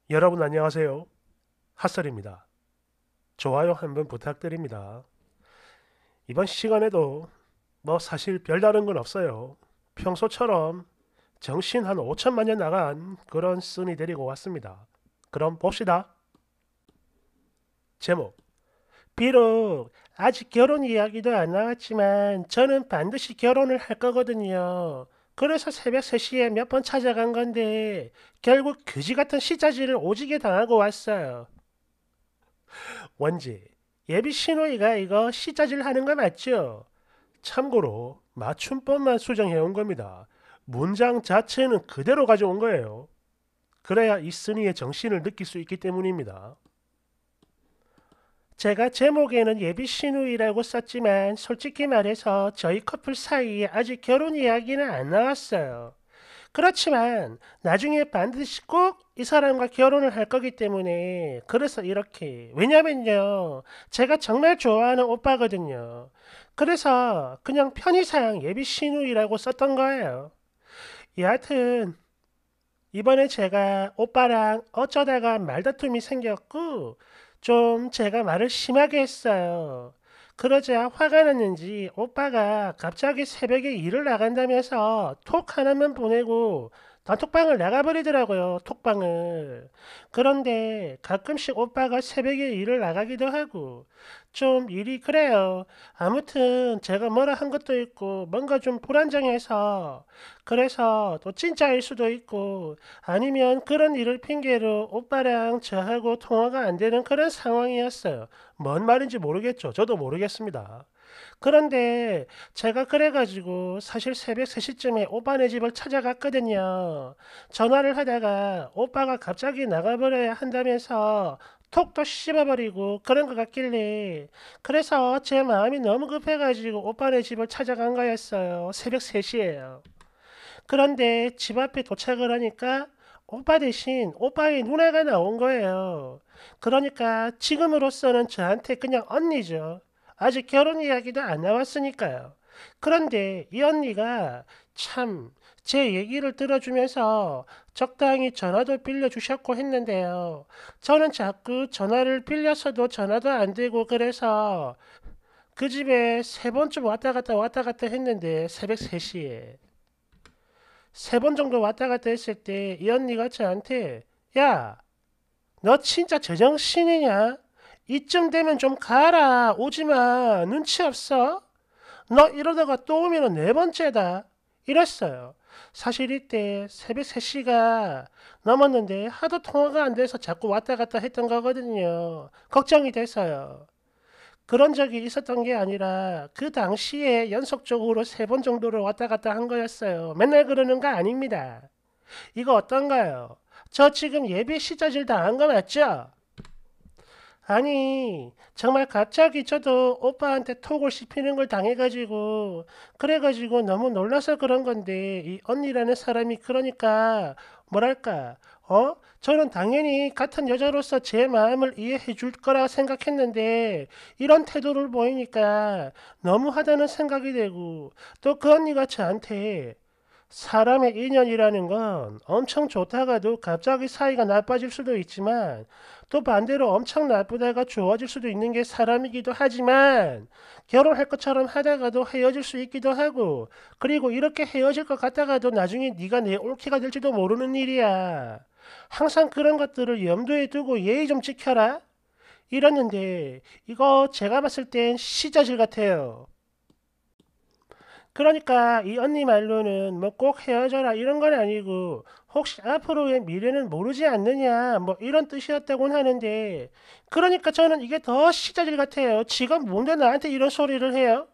여러분 안녕하세요. 핫설입니다. 좋아요 한번 부탁드립니다. 이번 시간에도 사실 별다른 건 없어요. 평소처럼 정신 한 5천만 년 나간 그런 쓴이 데리고 왔습니다. 그럼 봅시다. 제목. 비록 아직 결혼 이야기도 안 나왔지만 저는 반드시 결혼을 할 거거든요. 그래서 새벽 3시에 몇 번 찾아간 건데 결국 그지 같은 시자지를 오지게 당하고 왔어요. 원지, 예비 신호이가 이거 시자질 하는 거 맞죠? 참고로 맞춤법만 수정해 온 겁니다. 문장 자체는 그대로 가져온 거예요. 그래야 이 쓴이의 정신을 느낄 수 있기 때문입니다. 제가 제목에는 예비 신우이라고 썼지만 솔직히 말해서 저희 커플 사이에 아직 결혼 이야기는 안 나왔어요. 그렇지만 나중에 반드시 꼭 이 사람과 결혼을 할 거기 때문에 그래서 이렇게 왜냐면요 제가 정말 좋아하는 오빠거든요. 그래서 그냥 편의상 예비 신우이라고 썼던 거예요. 여하튼 이번에 제가 오빠랑 어쩌다가 말다툼이 생겼고 좀 제가 말을 심하게 했어요. 그러자 화가 났는지 오빠가 갑자기 새벽에 일을 나간다면서 톡 하나만 보내고 단톡방을 나가버리더라고요. 톡방을. 그런데 가끔씩 오빠가 새벽에 일을 나가기도 하고 좀 일이 그래요. 아무튼 제가 뭐라 한 것도 있고 뭔가 좀 불안정해서 그래서 또 진짜일 수도 있고 아니면 그런 일을 핑계로 오빠랑 저하고 통화가 안 되는 그런 상황이었어요. 뭔 말인지 모르겠죠. 저도 모르겠습니다. 그런데 제가 그래가지고 사실 새벽 3시쯤에 오빠네 집을 찾아갔거든요. 전화를 하다가 오빠가 갑자기 나가버려야 한다면서 톡도 씹어버리고 그런 것 같길래 그래서 제 마음이 너무 급해가지고 오빠네 집을 찾아간 거였어요. 새벽 3시에요. 그런데 집 앞에 도착을 하니까 오빠 대신 오빠의 누나가 나온 거예요. 그러니까 지금으로서는 저한테 그냥 언니죠. 아직 결혼 이야기도 안 나왔으니까요. 그런데 이 언니가 참 제 얘기를 들어주면서 적당히 전화도 빌려주셨고 했는데요. 저는 자꾸 전화를 빌려서도 전화도 안 되고 그래서 그 집에 3번쯤 왔다 갔다 했는데 새벽 3시에. 3번 정도 왔다 갔다 했을 때 이 언니가 저한테 야, 너 진짜 제정신이냐? 이쯤 되면 좀 가라. 오지 마. 눈치 없어? 너 이러다가 또 오면 4번째다. 이랬어요. 사실 이때 새벽 3시가 넘었는데 하도 통화가 안 돼서 자꾸 왔다 갔다 했던 거거든요. 걱정이 돼서요. 그런 적이 있었던 게 아니라 그 당시에 연속적으로 3번 정도를 왔다 갔다 한 거였어요. 맨날 그러는 거 아닙니다. 이거 어떤가요? 저 지금 예비 시자질 당한 거 맞죠? 아니, 정말 갑자기 저도 오빠한테 톡을 씹히는 걸 당해가지고, 그래가지고 너무 놀라서 그런 건데, 이 언니라는 사람이 그러니까, 뭐랄까, 저는 당연히 같은 여자로서 제 마음을 이해해 줄 거라 생각했는데, 이런 태도를 보이니까 너무하다는 생각이 되고, 또 그 언니가 저한테 사람의 인연이라는 건 엄청 좋다가도 갑자기 사이가 나빠질 수도 있지만 또 반대로 엄청 나쁘다가 좋아질 수도 있는 게 사람이기도 하지만 결혼할 것처럼 하다가도 헤어질 수 있기도 하고 그리고 이렇게 헤어질 것 같다가도 나중에 네가 내 올케가 될지도 모르는 일이야. 항상 그런 것들을 염두에 두고 예의 좀 지켜라. 이랬는데 이거 제가 봤을 땐 시자질 같아요. 그러니까 이 언니 말로는 뭐 꼭 헤어져라 이런 건 아니고 혹시 앞으로의 미래는 모르지 않느냐 뭐 이런 뜻이었다곤 하는데 그러니까 저는 이게 더 시자질 같아요. 지금 뭔데 나한테 이런 소리를 해요?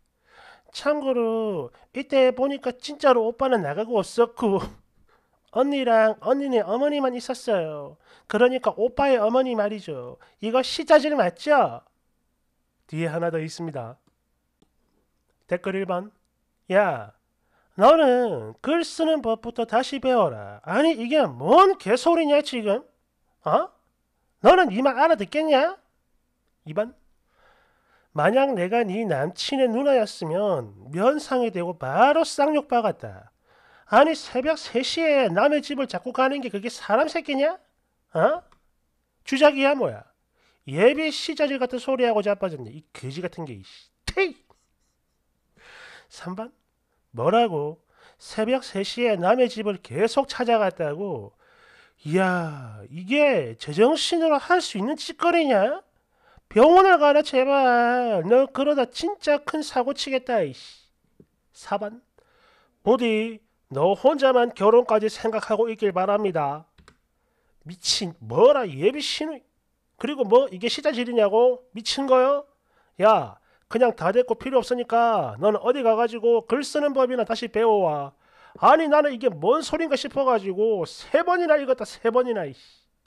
참고로 이때 보니까 진짜로 오빠는 나가고 없었고 언니랑 언니네 어머니만 있었어요. 그러니까 오빠의 어머니 말이죠. 이거 시자질 맞죠? 뒤에 하나 더 있습니다. 댓글 1번. 야, 너는 글 쓰는 법부터 다시 배워라. 아니, 이게 뭔 개소리냐, 지금? 어? 너는 이 말 알아듣겠냐? 2번. 만약 내가 네 남친의 누나였으면 면상에 대고 바로 쌍욕 박았다. 아니, 새벽 3시에 남의 집을 자꾸 가는 게 그게 사람 새끼냐? 어? 주작이야 뭐야? 예비 시자질 같은 소리하고 자빠졌네. 이 거지 같은 게. 테이! 3번? 뭐라고? 새벽 3시에 남의 집을 계속 찾아갔다고? 이야, 이게 제정신으로 할 수 있는 짓거리냐? 병원을 가라 제발. 너 그러다 진짜 큰 사고 치겠다. 이씨. 4번. 부디 너 혼자만 결혼까지 생각하고 있길 바랍니다. 미친 뭐라 예비 신우. 그리고 뭐 이게 시자질이냐고? 미친 거요? 야, 그냥 다 됐고 필요 없으니까 넌 어디 가가지고 글 쓰는 법이나 다시 배워와. 아니 나는 이게 뭔 소린가 싶어가지고 3번이나 읽었다 3번이나. 이씨.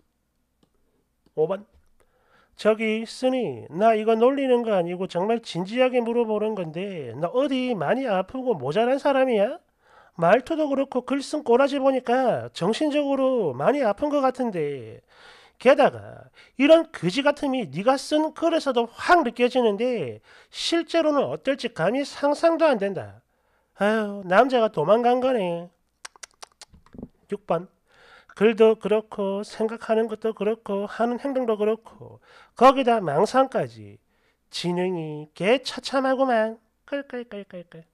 5번. 저기 쓰니 나 이거 놀리는 거 아니고 정말 진지하게 물어보는 건데 너 어디 많이 아프고 모자란 사람이야? 말투도 그렇고 글 쓴 꼬라지 보니까 정신적으로 많이 아픈 것 같은데 게다가 이런 거지 같음이 네가 쓴 글에서도 확 느껴지는데 실제로는 어떨지 감히 상상도 안 된다. 아유 남자가 도망간 거네. 6번. 글도 그렇고 생각하는 것도 그렇고 하는 행동도 그렇고 거기다 망상까지 지능이 개처참하구만. 끌끌끌끌끌.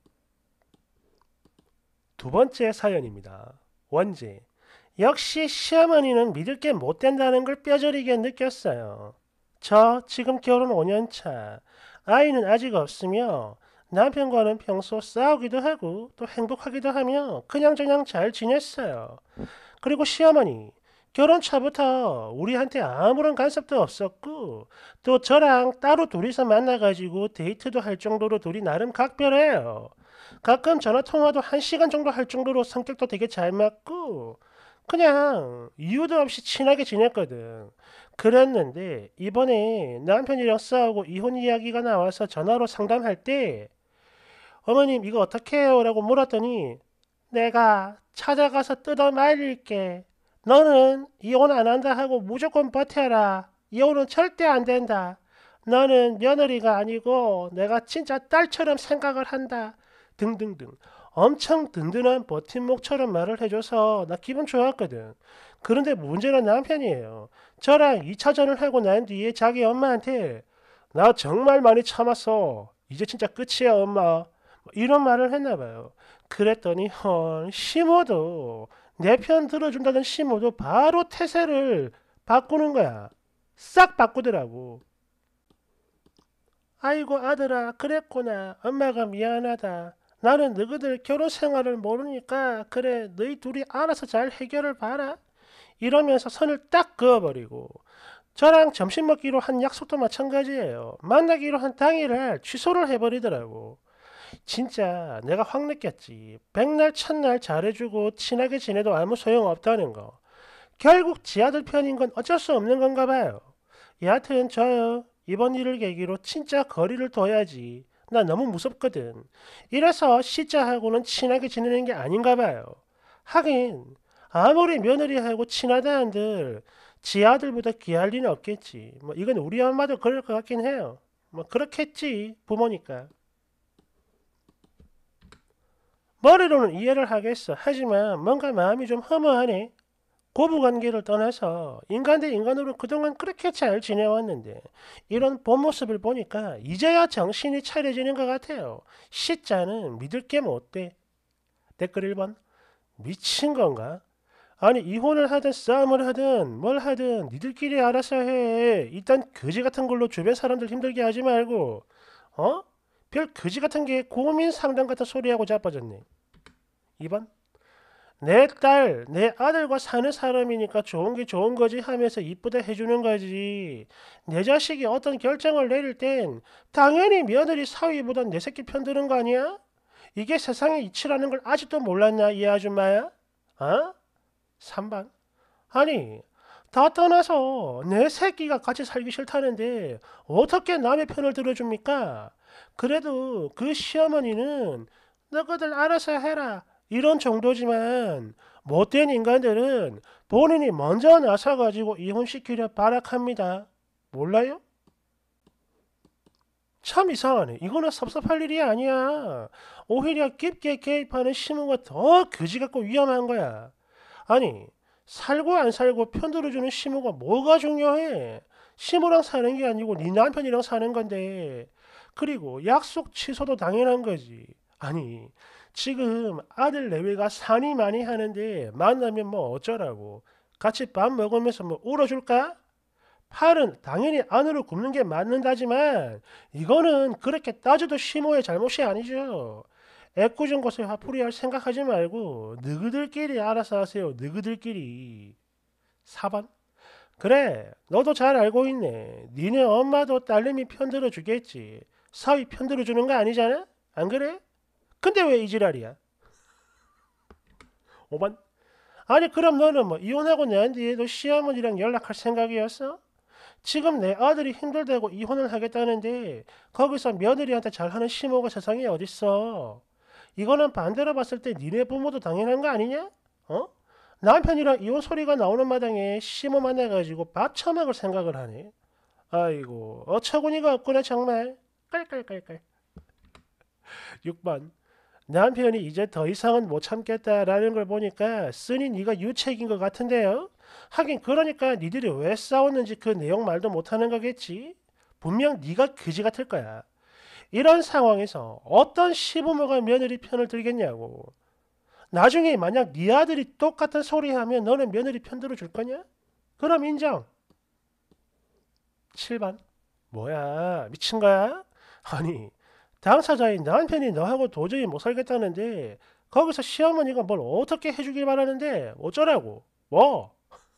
두 번째 사연입니다. 원제. 역시 시어머니는 믿을 게 못 된다는 걸 뼈저리게 느꼈어요. 저 지금 결혼 5년 차. 아이는 아직 없으며 남편과는 평소 싸우기도 하고 또 행복하기도 하며 그냥저냥 잘 지냈어요. 그리고 시어머니, 결혼 차부터 우리한테 아무런 간섭도 없었고, 또 저랑 따로 둘이서 만나가지고 데이트도 할 정도로 둘이 나름 각별해요. 가끔 전화 통화도 1시간 정도 할 정도로 성격도 되게 잘 맞고, 그냥 이유도 없이 친하게 지냈거든. 그랬는데, 이번에 남편이랑 싸우고 이혼 이야기가 나와서 전화로 상담할 때, 어머님 이거 어떻게 해요? 라고 물었더니, 내가 찾아가서 뜯어 말릴게. 너는 이혼 안 한다 하고 무조건 버텨라. 이혼은 절대 안 된다. 너는 며느리가 아니고 내가 진짜 딸처럼 생각을 한다. 등등등. 엄청 든든한 버팀목처럼 말을 해줘서 나 기분 좋았거든. 그런데 문제는 남편이에요. 저랑 2차전을 하고 난 뒤에 자기 엄마한테 나 정말 많이 참았어. 이제 진짜 끝이야 엄마. 이런 말을 했나 봐요. 그랬더니 헐 시모도 내 편 들어준다는 시모도 바로 태세를 바꾸는 거야. 싹 바꾸더라고. 아이고 아들아 그랬구나. 엄마가 미안하다. 나는 너희들 결혼 생활을 모르니까 그래 너희 둘이 알아서 잘 해결을 봐라. 이러면서 선을 딱 그어버리고 저랑 점심 먹기로 한 약속도 마찬가지예요. 만나기로 한 당일을 취소를 해버리더라고. 진짜 내가 확 느꼈지. 백날 첫날 잘해주고 친하게 지내도 아무 소용없다는 거. 결국 지 아들 편인 건 어쩔 수 없는 건가 봐요. 여하튼 저요. 이번 일을 계기로 진짜 거리를 둬야지. 나 너무 무섭거든. 이래서 시자하고는 친하게 지내는 게 아닌가 봐요. 하긴 아무리 며느리하고 친하다 한들 지 아들보다 귀할 리는 없겠지. 뭐 이건 우리 엄마도 그럴 것 같긴 해요. 뭐 그렇겠지 부모니까. 머리로는 이해를 하겠어. 하지만 뭔가 마음이 좀 허무하네. 고부관계를 떠나서 인간 대 인간으로 그동안 그렇게 잘 지내왔는데 이런 본 모습을 보니까 이제야 정신이 차려지는 것 같아요. 시자는 믿을 게 못 돼. 댓글 1번. 미친 건가? 아니 이혼을 하든 싸움을 하든 뭘 하든 니들끼리 알아서 해. 일단 거지 같은 걸로 주변 사람들 힘들게 하지 말고. 어? 별 거지 같은 게 고민 상담 같은 소리하고 자빠졌네. 2번. 내 딸, 내 아들과 사는 사람이니까 좋은 게 좋은 거지 하면서 이쁘다 해주는 거지. 내 자식이 어떤 결정을 내릴 땐 당연히 며느리 사위보단 내 새끼 편 드는 거 아니야? 이게 세상의 이치라는 걸 아직도 몰랐나 이 아줌마야? 어? 3번. 아니, 다 떠나서 내 새끼가 같이 살기 싫다는데 어떻게 남의 편을 들어줍니까? 그래도 그 시어머니는 너희들 알아서 해라. 이런 정도지만 못된 인간들은 본인이 먼저 나서가지고 이혼시키려 발악합니다. 몰라요? 참 이상하네. 이거는 섭섭할 일이 아니야. 오히려 깊게 개입하는 신호가 더 거지 같고 위험한 거야. 아니, 살고 안 살고 편들어주는 시모가 뭐가 중요해? 시모랑 사는 게 아니고 네 남편이랑 사는 건데. 그리고 약속 취소도 당연한 거지. 아니, 지금 아들 내외가 산이 많이 하는데 만나면 뭐 어쩌라고. 같이 밥 먹으면서 뭐 울어줄까? 팔은 당연히 안으로 굽는 게 맞는다지만 이거는 그렇게 따져도 시모의 잘못이 아니죠. 애꿎은 것을 화풀이할 생각하지 말고 너희들끼리 알아서 하세요. 너희들끼리. 4번. 그래, 너도 잘 알고 있네. 니네 엄마도 딸내미 편들어 주겠지. 사위 편들어 주는 거 아니잖아? 안 그래? 근데 왜 이 지랄이야? 5번. 아니 그럼 너는 뭐 이혼하고 난 뒤에도 시어머니랑 연락할 생각이었어? 지금 내 아들이 힘들다고 이혼을 하겠다는데 거기서 며느리한테 잘하는 시모가 세상에 어딨어? 이거는 반대로 봤을 때 니네 부모도 당연한 거 아니냐? 어? 남편이랑 이혼 소리가 나오는 마당에 시모 만나가지고 밥 처먹을 생각을 하네. 아이고 어처구니가 없구나 정말. 깔깔깔깔. 6번. 남편이 이제 더 이상은 못 참겠다라는 걸 보니까 쓰니 네가 유책인 것 같은데요. 하긴 그러니까 니들이 왜 싸웠는지 그 내용 말도 못하는 거겠지. 분명 네가 그지 같을 거야. 이런 상황에서 어떤 시부모가 며느리 편을 들겠냐고. 나중에 만약 네 아들이 똑같은 소리 하면 너는 며느리 편 들어줄 거냐? 그럼 인정. 7번. 뭐야 미친 거야? 아니 당사자인 남편이 너하고 도저히 못 살겠다는데 거기서 시어머니가 뭘 어떻게 해주길 바라는데 어쩌라고? 뭐?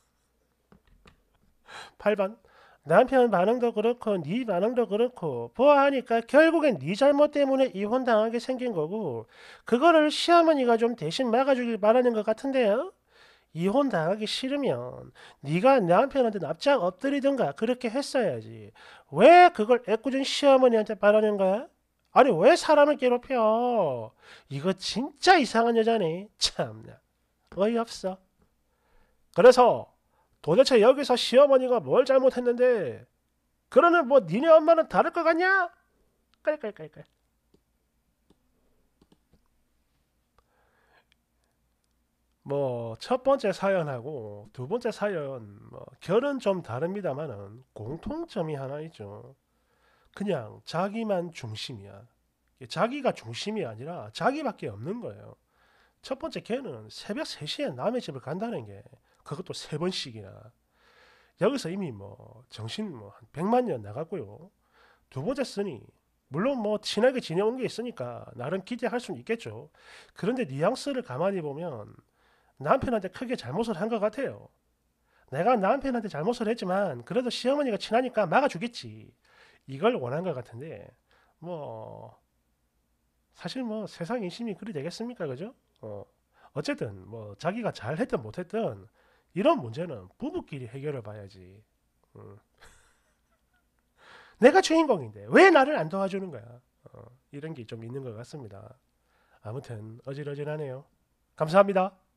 8번. 남편 반응도 그렇고 네 반응도 그렇고 보아하니까 결국엔 네 잘못 때문에 이혼당하게 생긴 거고 그거를 시어머니가 좀 대신 막아주길 바라는 것 같은데요. 이혼당하기 싫으면 네가 남편한테 납작 엎드리든가 그렇게 했어야지. 왜 그걸 애꿎은 시어머니한테 바라는 거야? 아니 왜 사람을 괴롭혀? 이거 진짜 이상한 여자네. 참나 어이없어. 그래서 도대체 여기서 시어머니가 뭘 잘못했는데 그러는 뭐 니네 엄마는 다를 것 같냐? 깔깔깔깔. 뭐 첫 번째 사연하고 두 번째 사연 뭐 결은 좀 다릅니다만은 공통점이 하나 있죠. 그냥 자기만 중심이야. 자기가 중심이 아니라 자기밖에 없는 거예요. 첫 번째 걔는 새벽 3시에 남의 집을 간다는 게 그것도 3번씩이나. 여기서 이미 뭐 정신 뭐 한 100만 년 나갔고요. 두 번째 쓰니 물론 뭐 친하게 지내온 게 있으니까 나름 기대할 수는 있겠죠. 그런데 뉘앙스를 가만히 보면 남편한테 크게 잘못을 한 것 같아요. 내가 남편한테 잘못을 했지만 그래도 시어머니가 친하니까 막아주겠지. 이걸 원한 것 같은데 뭐 사실 뭐 세상 인심이 그리 되겠습니까, 그죠? 어쨌든 뭐 자기가 잘했든 못했든 이런 문제는 부부끼리 해결을 봐야지. 음. 내가 주인공인데 왜 나를 안 도와주는 거야? 이런 게 좀 있는 것 같습니다. 아무튼 어질어질하네요. 감사합니다.